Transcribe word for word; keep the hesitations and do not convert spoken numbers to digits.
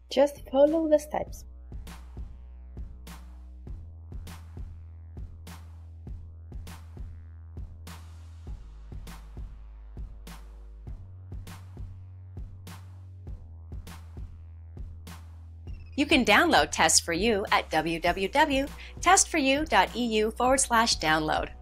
Just follow the steps. You can download Test for You at w w w dot test for you dot e u forward slash download.